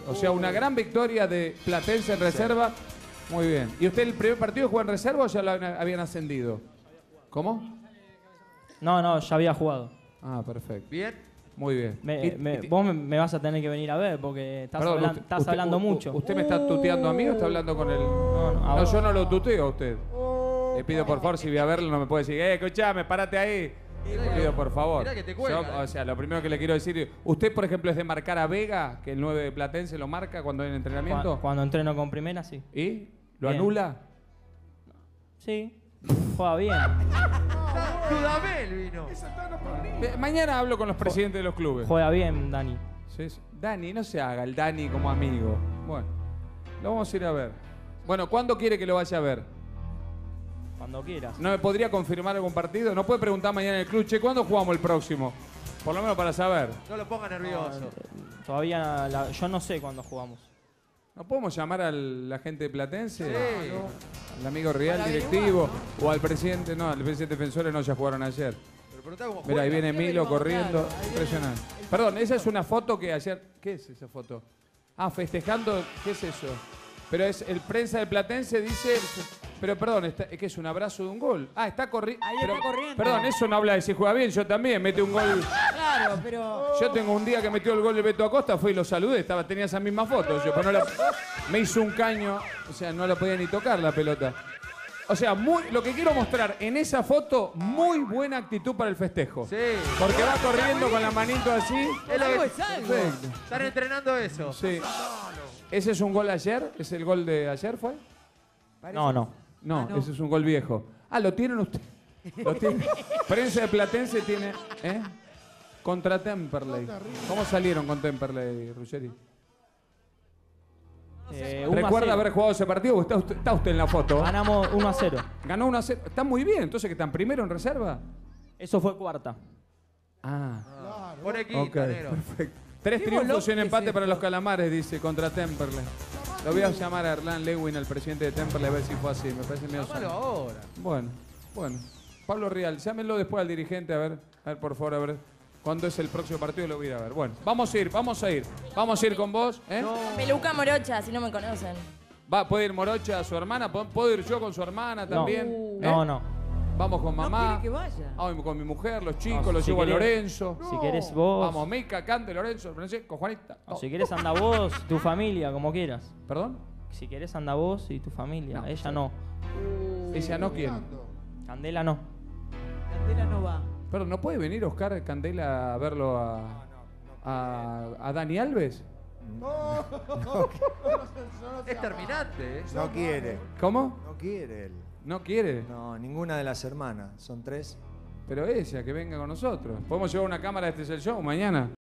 O sea, una gran victoria de Platense en reserva. Muy bien. ¿Y usted el primer partido jugó en reserva o ya lo habían ascendido? ¿Cómo? No, ya había jugado. Ah, perfecto. Bien. Muy bien. Vos me vas a tener que venir a ver porque estás, Perdón, estás hablando mucho. ¿Usted me está tuteando a mí o está hablando con él? No, yo no lo tuteo a usted. Le pido por favor, si voy a verlo no me puede decir, escuchame, párate ahí. Le pido por favor. Mirá que te cuelga, O sea, lo primero que le quiero decir, usted por ejemplo es de marcar a Vega, que el 9 de Platense lo marca cuando hay entrenamiento. Cuando entreno con primera, sí. ¿Y? ¿Lo Bien. anula? Sí, juega bien. Dudamel vino. Mañana hablo con los presidentes de los clubes. Juega bien, Dani. Sí. Dani, no se haga el Dani como amigo. Bueno, lo vamos a ir a ver. Bueno, ¿cuándo quiere que lo vaya a ver? Cuando quieras. ¿No me podría confirmar algún partido? ¿No puede preguntar mañana en el club, che, ¿cuándo jugamos el próximo? Por lo menos para saber. No lo ponga nervioso. Todavía yo no sé cuándo jugamos. ¿No podemos llamar al agente de Platense? Sí. Al amigo real directivo o al presidente, no, al presidente defensores no, ya jugaron ayer. Pero preguntá cómo Mira, ahí juega. viene Milo corriendo. Impresionante. Perdón, esa es una foto que ayer... ¿Qué es esa foto? Ah, festejando... ¿Qué es eso? Pero es el prensa de Platense dice... Pero perdón, es que es un abrazo de un gol. Ah, está corriendo. Ahí está corriendo. Perdón, eso no habla de si juega bien. Yo también mete un gol. Claro, pero... Yo tengo un día que metió el gol de Beto Acosta, fui y lo saludé. Tenía esa misma foto. Yo, pero me hizo un caño. O sea, no la podía ni tocar la pelota. O sea, lo que quiero mostrar en esa foto, muy buena actitud para el festejo. Sí. Porque va corriendo con la manito así. Es lo Algo que- es algo. Perfecto. Están entrenando eso. Sí. ¿Ese es un gol ayer? ¿Es el gol de ayer fue? No. No, ese es un gol viejo. Ah, ¿lo tienen ustedes? ¿Lo tienen? Prensa de Platense tiene... ¿Eh? Contra Temperley. ¿Cómo salieron con Temperley, Ruggeri? 1 ¿Recuerda a 0. haber jugado ese partido? ¿Está usted en la foto? Ganamos 1-0. Ganó 1-0. Está muy bien. Entonces, ¿que están primero en reserva? Eso fue cuarta. Ah, Pone ok, quinta, negro. perfecto. 3 Qué triunfos y un bolote empate ese. para los Calamares, dice, contra Temperley. Lo voy a llamar a Erlán Lewin, al presidente de Temperley, a ver si fue así. Me parece medio Llámalo sano. ahora. Bueno. Pablo Rial, llámenlo después al dirigente, a ver, por favor, a ver cuándo es el próximo partido y lo voy a ir a ver. Bueno, vamos a ir. Vamos a ir con vos, ¿eh? Peluca Morocha, si no me conocen. ¿Puede ir Morocha, su hermana? ¿Puedo ir yo con su hermana también? ¿Eh? No. Vamos con mamá. No quiere que vaya. Vamos con mi mujer, los chicos, No, los si llevo a querés- Lorenzo. Si querés vos. Vamos, Mica, Cante, Lorenzo, Francisco, Juanita. O si querés anda vos, tu familia, como quieras. ¿Perdón? Si querés anda vos y tu familia. No, Ella no. ¿Ella no quién? Candela no. Candela no va. Perdón, ¿no puede venir Oscar Candela a verlo a Dani Alves? Es terminante, ¿eh? No quiere. ¿Cómo? No quiere él. ¿No quiere? No, ninguna de las hermanas. Son 3. Pero ella, que venga con nosotros. ¿Podemos llevar una cámara de Este es el Show mañana?